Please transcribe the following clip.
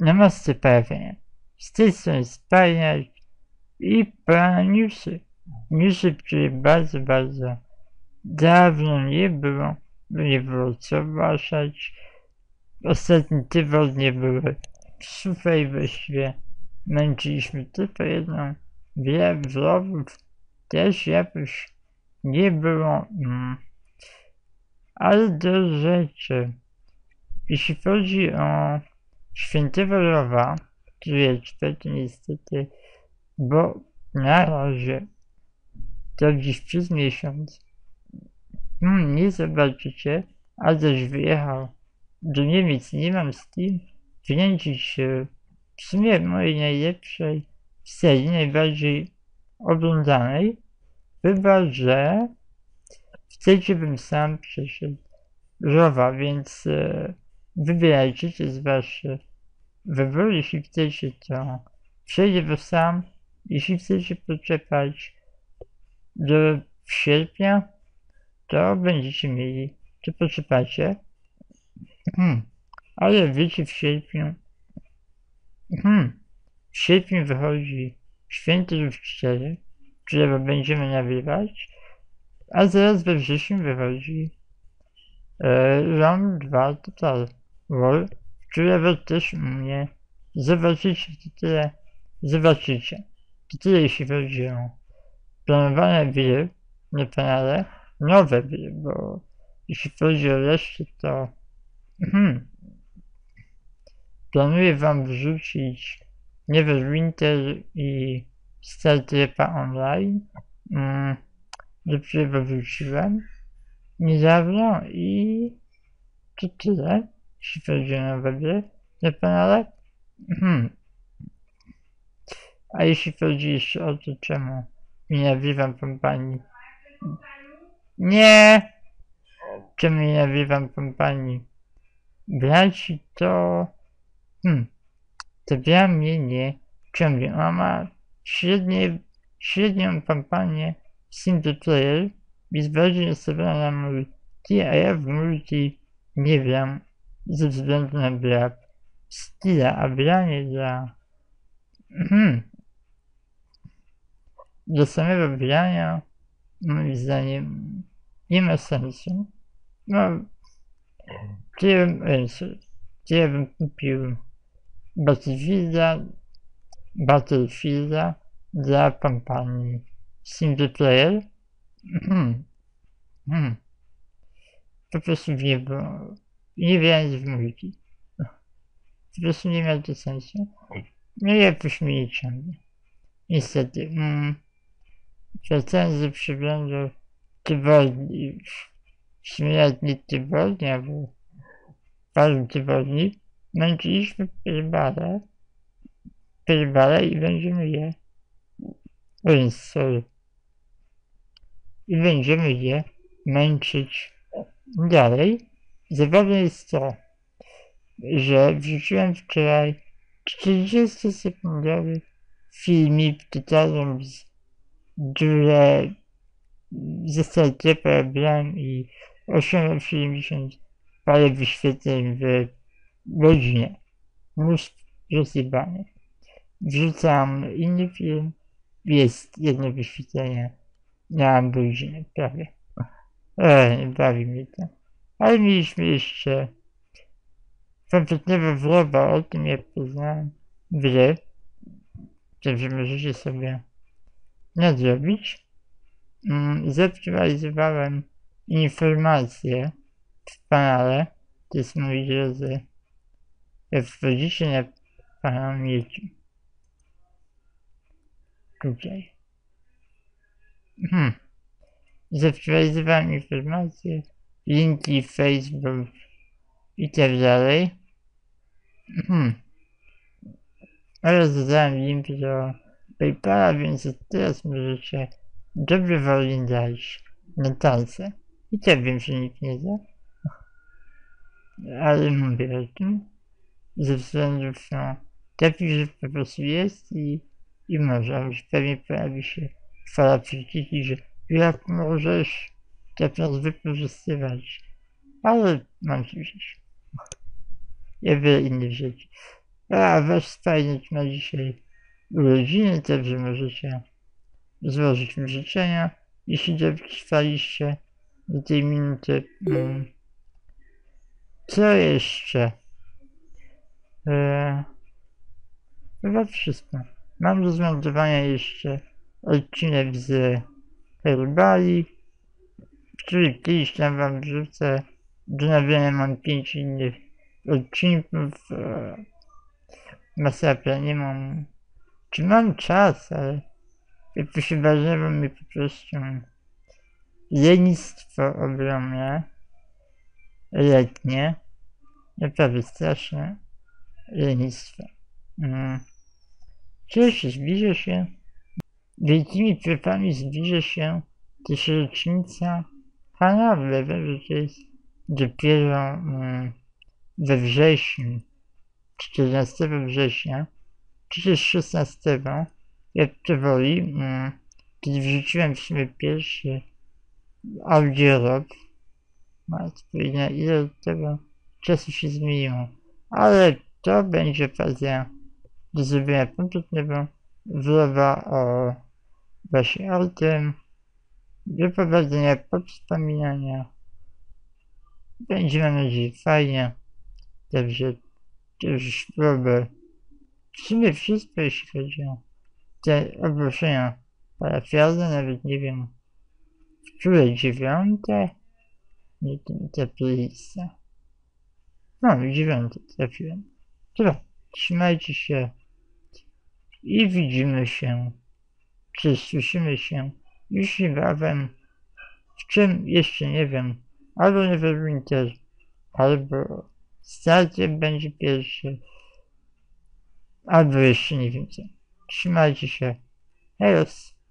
Namaste Panie. Z tej strony Spania i pana newsy. Newsy, które bardzo dawno nie było, bo nie było co ogłaszać. Ostatnie tygodnie były suche i właściwie męczyliśmy tylko jedną. Wiele vlogów też jakoś nie było. Ale do rzeczy. Jeśli chodzi o Świętego Rowa, który jest czwarty niestety, bo na razie to dziś przez miesiąc nie zobaczycie, a też wyjechał do Niemiec. Nie mam z kim wkręcić w sumie mojej najlepszej serii, najbardziej oglądanej, chyba że chcecie, bym sam przeszedł Rowa, więc wybierajcie, to jest wasz wybór. Jeśli chcecie, to przejdę go sam. Jeśli chcecie poczekać do sierpnia, to będziecie mieli, czy poczekacie. Ale wiecie, w sierpniu wychodzi Święty Żółw 4, którego będziemy nagrywać, a zaraz we wrześniu wychodzi Rom 2 Total War, którego też mnie zobaczycie, to tyle jeśli chodzi o planowane gry na kanale, nowe gry, bo jeśli chodzi o resztę, to planuję wam wrzucić Neverwinter i Star Treka Online, do którego wróciłem niedawno i to tyle, jeśli chodzi o nowe gry na kanale. A jeśli chodzi jeszcze o to, czemu nie nagrywam kampanii, czemu nie nagrywam kampanii braci, to dla mnie nie ciągnie. Ona ma średnią kampanię single player, jest bardziej nastawiona na multi, a ja w multi nie gram ze względu na brak styla, a granie do samego grania moim zdaniem nie ma sensu. No, tyle bym kupił Battlefielda dla kampanii single player. Po prostu nie było, nie grając w multi. Po prostu nie miał to sensu. No i jakoś mnie nie ciągnie. Niestety. Wracając do przeglądu tygodni, w sumie nawet nie tygodnia, bo paru tygodni, męczyliśmy Perbale i będziemy je męczyć dalej. Zabawne jest to, że wrzuciłem wczoraj 40-sekundowy filmik totalną ze Star Treka brałem i osiągnął 70 parę wyświetleń w godzinie. Mnóstwo rozjebane. Wrzucam inny film, jest jedno wyświetlenie na godzinę prawie. Bawi mnie to. Ale mieliśmy jeszcze kompletnego vloga o tym, jak poznałem grę, także możecie sobie nadrobić. Zaktualizowałem informacje w kanale, to jest, moi drodzy, jak wchodzicie na kanał YouTube. Tutaj. Zaktualizowałem informacje, linki, Facebook i tak dalej. Oraz dodałem link do PayPala, więc od teraz możecie dobrowolnie dać na tańce. I tak wiem, że nikt nie da. Ale mówię o tym ze względów takich, że po prostu jest i może, a już pewnie pojawi się fala krytyki, że jak możesz tak nas wykorzystywać. Ale mam ci wziąć. I wiele innych rzeczy. A wasz stajnik ma dzisiaj urodziny, także możecie złożyć mu życzenia, jeśli dotrwaliście do tej minuty. Co jeszcze? Chyba wszystko. Mam do zmontowania jeszcze odcinek z Herbalii, który kiedyś tam wam wrzucę. Do nagrania mam 5 innych odcinków. Masakra, nie mam... Czy mam czas, ale jak to się wydarzyło mi po prostu lenistwo ogromne, letnie, naprawdę straszne lenistwo. Cóż, zbliża się, wielkimi krokami zbliża się też rocznica Hanowy, że to jest dopiero we wrześniu, 14 września, czy też 16, jak to woli, kiedy wrzuciłem w sumie pierwszy audiorok. Matko, ile tego czasu się zmieniło. Ale to będzie okazja do zrobienia kompletnego vloga o właśnie o tym, wyprowadzenia, powspominania. Będzie, mam nadzieję, fajnie. Także to już spróbuję. W sumie wszystko, jeśli chodzi o te ogłoszenia parafialne, nawet nie wiem, które 9? Nie, ta playlista. No, 9 trafiłem. Dobra, trzymajcie się i widzimy się, czy słyszymy się już niebawem, w czym jeszcze nie wiem, albo Neverwinter, albo Starter będzie pierwszy, albo jeszcze nie wiem co. Trzymajcie się. Hejos!